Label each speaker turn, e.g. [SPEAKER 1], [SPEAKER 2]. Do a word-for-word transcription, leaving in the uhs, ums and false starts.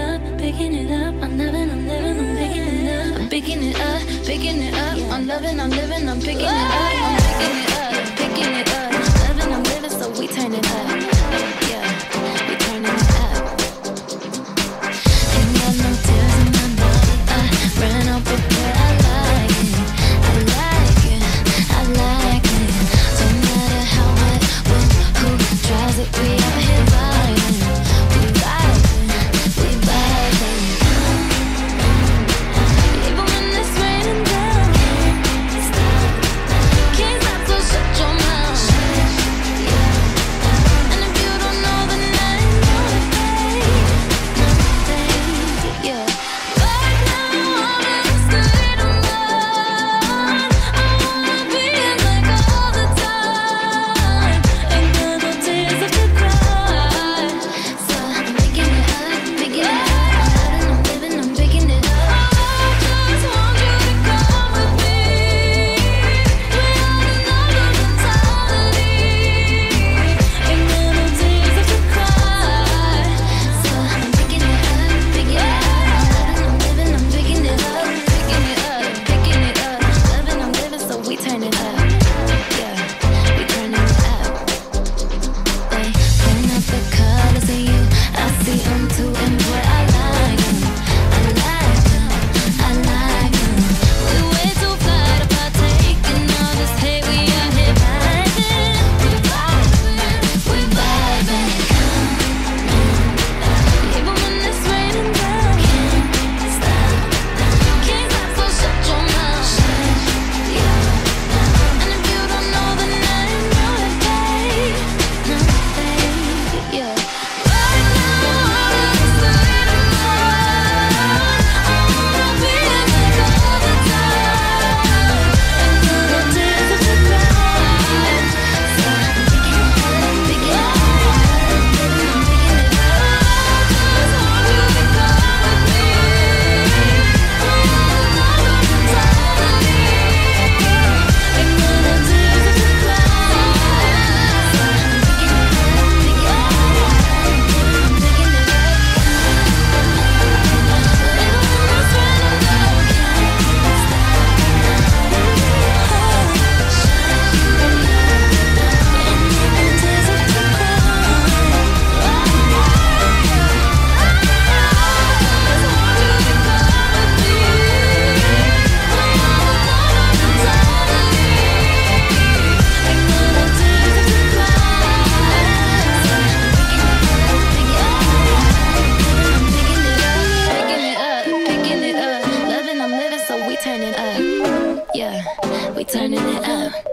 [SPEAKER 1] up, picking it up. I'm loving, I'm living, I'm picking it up. I'm picking it up, picking it up. I'm loving, I'm living, I'm picking it up. I'm picking it up, picking it up. Loving, I'm living, so we turn it up. Yeah, we turning it up. Ain't got no tears in my body. I ran out, but boy, I like it. I like it, I like it. Don't matter how, what, when, who tries it, we out here riding. We vibing, we vibing. Even when it's raining down, can't stop, can't stop, so shut your mouth. Yeah. And if you don't know, then I know it, babe. No, babe, yeah. Right now, I'm in a state of mind. I wanna be in like all the time. Ain't got no tears left to cry. So I'm picking it up, picking it up. I'm living, I'm picking it up. I just want you to come with me. Without another mentality. Ain't got no tears left to cry. So I'm picking it up, picking it up. I'm living, I'm picking it up, picking it up, picking it up. Loving, I'm living, so we turn it up. Yeah, we turning it up. They point out the colors in you. I see them too, and boy, I like 'em. I like 'em, I like 'em. We way too fly to partake in all this hate. We out here vibing, we vibing, we vibing. Even when it's raining down, can't stop, can't stop, so shut your mouth. Yeah. And if you don't know, then I know it, babe. No, babe, yeah. Right now, I'm in a state of mind. I wanna be in like all the time. Ain't got no tears left to cry. So I'm picking it up, picking it up. I'm living, I'm picking it up. I just want you to come with me. Without another mentality. Ain't got no tears left to cry. So I'm picking it up, picking it up. I'm living, I'm picking it up. Even when it's raining down, can't stop. Picking it up, loving, I'm living, so we turn it up. Yeah, we turning it up.